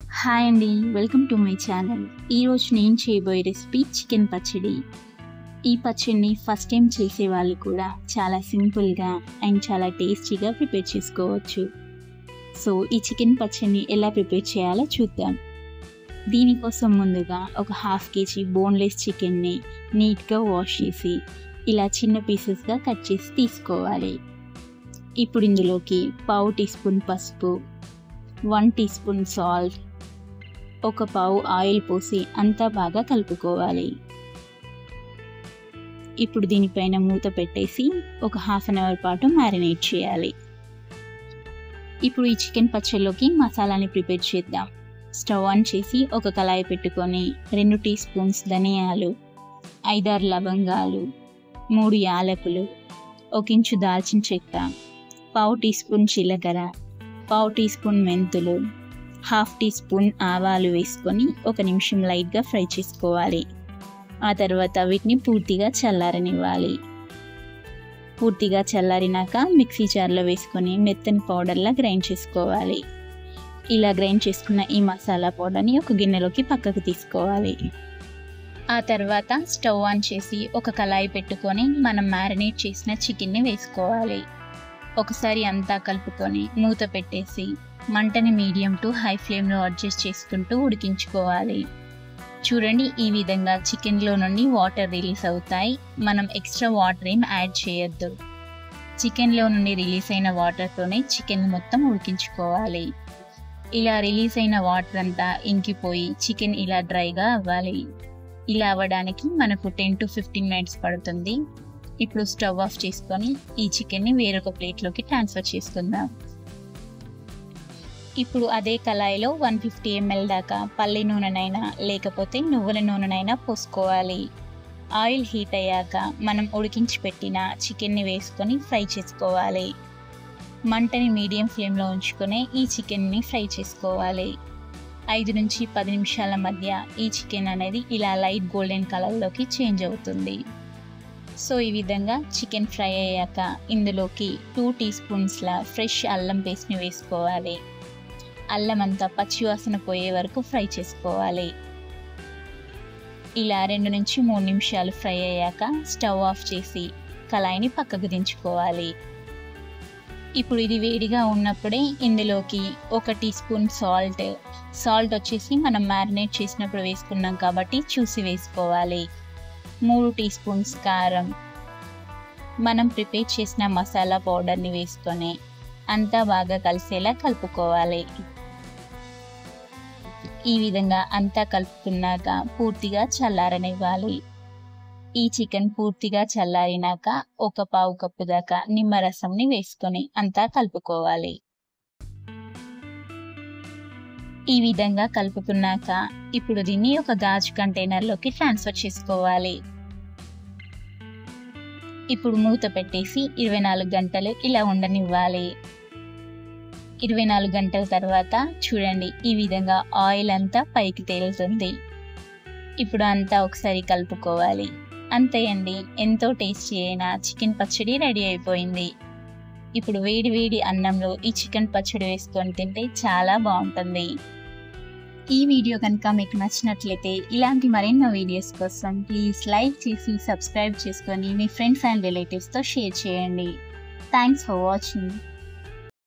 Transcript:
Hi అండి, welcome to my channel. ఈరోజు నేను చేయబోయే రెసిపీ చికెన్ పచ్చడి. ఈ పచ్చడిని ఫస్ట్ టైం చేసే వాళ్ళు కూడా చాలా సింపుల్గా అండ్ చాలా టేస్టీగా ప్రిపేర్ చేసుకోవచ్చు. సో ఈ చికెన్ పచ్చడిని ఎలా ప్రిపేర్ చేయాలో చూద్దాం. దీనికోసం ముందుగా ఒక హాఫ్ కేజీ బోన్లెస్ చికెన్ని నీట్గా వాష్ చేసి ఇలా చిన్న పీసెస్గా కట్ చేసి తీసుకోవాలి. ఇప్పుడు ఇందులోకి పావు టీ స్పూన్ పసుపు, 1 టీ స్పూన్ సాల్ట్, ఒక పావు ఆయిల్ పోసి అంతా బాగా కలుపుకోవాలి. ఇప్పుడు దీనిపైన మూత పెట్టేసి ఒక హాఫ్ అన్ అవర్ పాటు మ్యారినేట్ చేయాలి. ఇప్పుడు ఈ చికెన్ పచ్చడిలోకి మసాలాని ప్రిపేర్ చేద్దాం. స్టవ్ ఆన్ చేసి ఒక కళాయి పెట్టుకొని 2 టీ స్పూన్స్ ధనియాలు, 5-6 లవంగాలు, 3 యాలకులు, 1 ఇంచు దాల్చిన చెక్క, పావు టీ స్పూన్ జీలకర్ర, పావు టీ స్పూన్ మెంతులు, హాఫ్ టీ స్పూన్ ఆవాలు వేసుకొని 1 నిమిషం లైట్గా ఫ్రై చేసుకోవాలి. ఆ తర్వాత వీటిని పూర్తిగా చల్లారనివ్వాలి. పూర్తిగా చల్లారినాక మిక్సీ జార్లో వేసుకొని మెత్తని పౌడర్లా గ్రైండ్ చేసుకోవాలి. ఇలా గ్రైండ్ చేసుకున్న ఈ మసాలా పౌడర్ని ఒక గిన్నెలోకి పక్కకు తీసుకోవాలి. ఆ తర్వాత స్టవ్ ఆన్ చేసి ఒక కళాయి పెట్టుకొని మనం మ్యారినేట్ చేసిన చికెన్ని వేసుకోవాలి. ఒకసారి అంతా కలుపుకొని మూత పెట్టేసి మంటని మీడియం టు హై ఫ్లేమ్లో అడ్జస్ట్ చేసుకుంటూ ఉడికించుకోవాలి. చూడండి, ఈ విధంగా చికెన్లో నుండి వాటర్ రిలీజ్ అవుతాయి. మనం ఎక్స్ట్రా వాటర్ ఏం యాడ్ చేయొద్దు. చికెన్లో నుండి రిలీజ్ అయిన వాటర్తోనే చికెన్ మొత్తం ఉడికించుకోవాలి. ఇలా రిలీజ్ అయిన వాటర్ అంతా ఇంకిపోయి చికెన్ ఇలా డ్రైగా అవ్వాలి. ఇలా అవ్వడానికి మనకు 10 to 15 మినిట్స్ పడుతుంది. ఇప్పుడు స్టవ్ ఆఫ్ చేసుకొని ఈ చికెన్ని వేరొక ప్లేట్లోకి ట్రాన్స్ఫర్ చేసుకుందాం. ఇప్పుడు అదే కళాయిలో 150 ml దాకా పల్లి నూనెనైనా లేకపోతే నువ్వుల నూనెనైనా పోసుకోవాలి. ఆయిల్ హీట్ అయ్యాక మనం ఉడికించి పెట్టిన చికెన్ని వేసుకొని ఫ్రై చేసుకోవాలి. మంటని మీడియం ఫ్లేమ్లో ఉంచుకొని ఈ చికెన్ని ఫ్రై చేసుకోవాలి. 5 నుంచి 10 నిమిషాల మధ్య ఈ చికెన్ అనేది ఇలా లైట్ గోల్డెన్ కలర్లోకి చేంజ్ అవుతుంది. సో ఈ విధంగా చికెన్ ఫ్రై అయ్యాక ఇందులోకి 2 టీ స్పూన్స్ల ఫ్రెష్ అల్లం పేస్ట్ని వేసుకోవాలి. అల్లం అంతా పచ్చివాసన పోయే వరకు ఫ్రై చేసుకోవాలి. ఇలా 2 నుంచి 3 నిమిషాలు ఫ్రై అయ్యాక స్టవ్ ఆఫ్ చేసి కళాయిని పక్కకు దించుకోవాలి. ఇప్పుడు ఇది వేడిగా ఉన్నప్పుడే ఇందులోకి 1 టీ స్పూన్ సాల్ట్ వచ్చేసి మనం మ్యారినేట్ చేసినప్పుడు వేసుకున్నాం కాబట్టి చూసి వేసుకోవాలి. 3 టీ స్పూన్స్ కారం, మనం ప్రిపేర్ చేసిన మసాలా పౌడర్ని వేసుకొని అంతా బాగా కలిసేలా కలుపుకోవాలి. ఈ విధంగా అంతా కలుపుకున్నాక పూర్తిగా చల్లారనివ్వాలి. ఈ చికెన్ పూర్తిగా చల్లారినాక 1 పావు కప్పు దాకా నిమ్మరసంని వేసుకొని అంతా కలుపుకోవాలి. ఈ విధంగా కలుపుకున్నాక ఇప్పుడు దీన్ని ఒక గాజు కంటైనర్లోకి ట్రాన్స్ఫర్ చేసుకోవాలి. ఇప్పుడు మూత పెట్టేసి 24 గంటలు ఇలా ఉండనివ్వాలి. 24 గంటల తర్వాత చూడండి, ఈ విధంగా ఆయిల్ అంతా పైకి తేలుతుంది. ఇప్పుడు అంతా ఒకసారి కలుపుకోవాలి. అంతే అండి, ఎంతో టేస్టీ అయిన చికెన్ పచ్చడి రెడీ అయిపోయింది. ఇప్పుడు వేడి వేడి అన్నంలో ఈ చికెన్ పచ్చడి వేసుకొని తింటే చాలా బాగుంటుంది. ఈ వీడియో కనుక మీకు నచ్చినట్లయితే ఇలాంటి మరెన్నో వీడియోస్ కోసం ప్లీజ్ లైక్ చేసి సబ్స్క్రైబ్ చేసుకొని మీ ఫ్రెండ్స్ అండ్ రిలేటివ్స్తో షేర్ చేయండి. Thanks for watching.